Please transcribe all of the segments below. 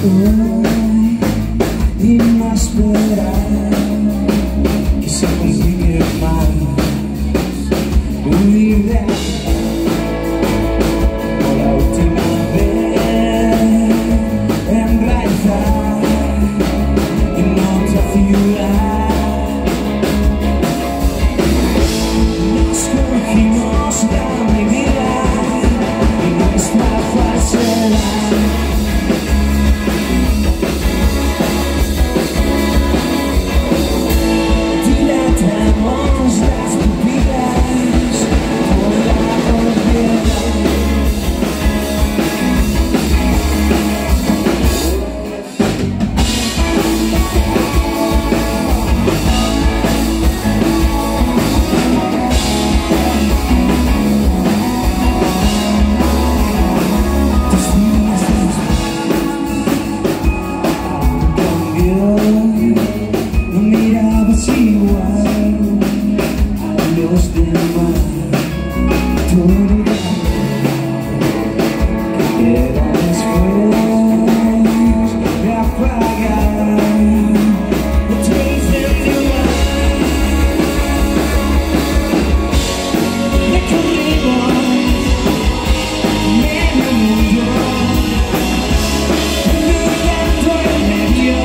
hoy y no esperar que se complique más una idea por la última vez enraizar en otra ciudad. Nos cogimos la medida y nuestra falsedad. No mirabas igual a los demás, todo que era después de apagar otro incendio más. Recorrimos medio mundo, olvidando el medio.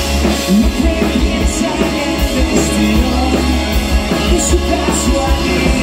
No te piensa en el destino y su casualidad.